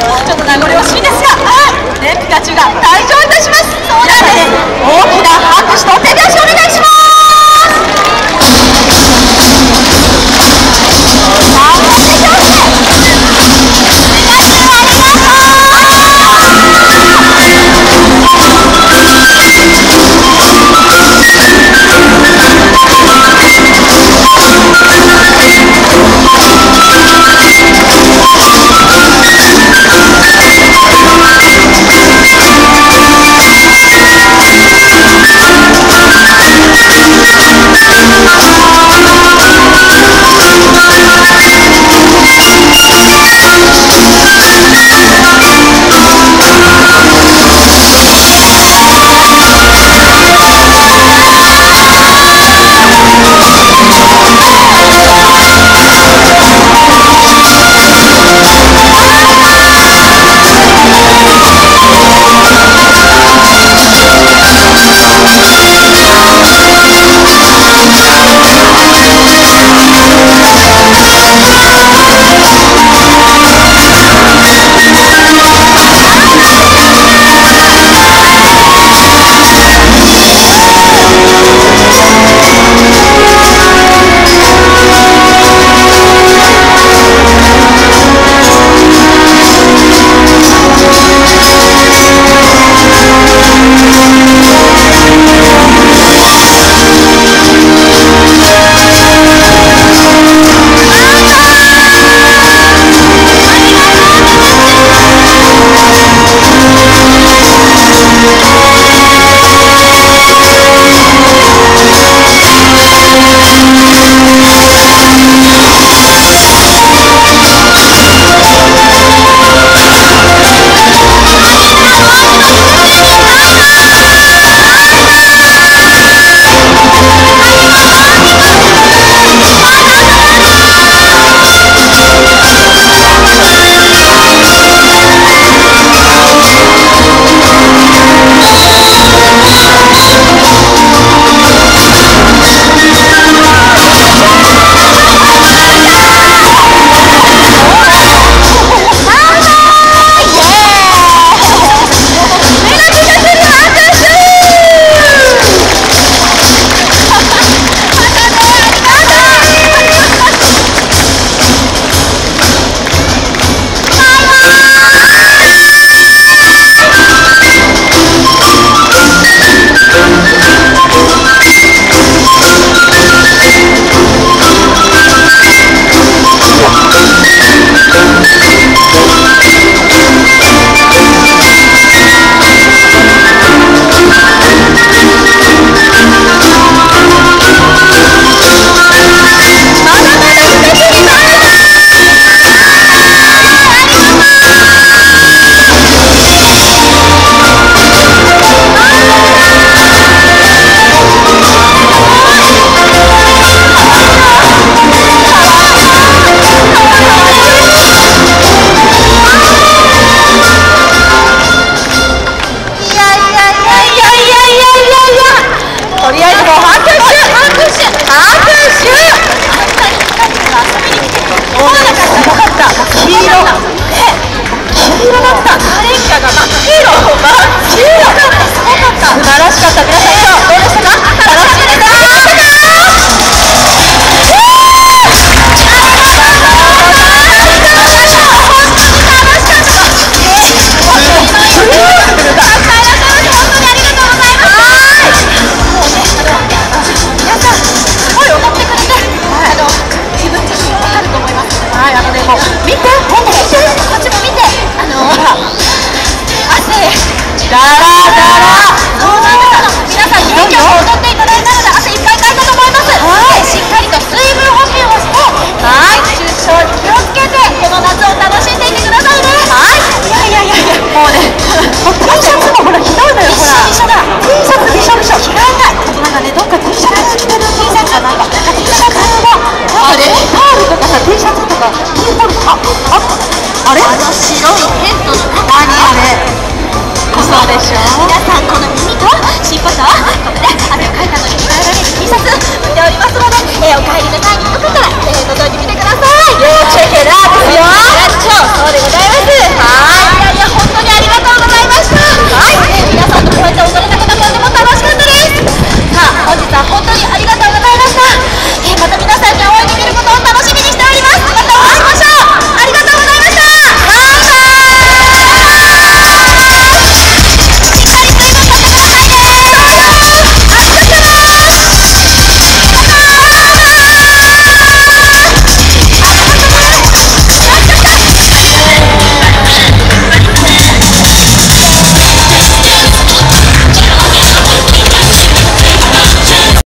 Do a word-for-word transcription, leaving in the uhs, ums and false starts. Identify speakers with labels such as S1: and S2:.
S1: ちょっと名残惜しいですが、ね、ピカチュウが退場いたします。そうなんです。大きな拍手と手拍子お願いします。
S2: あれ？あの白いテントの中にあれ
S1: 嘘でしょ。
S2: 皆さんこの耳と尻尾とこのね汗をかいたのに着替えられる T シャツ売っておりますので、えー、お帰りの際によかったら、えー、覗いてみてください。
S1: 要チェックラーですよ。
S2: そうでございます。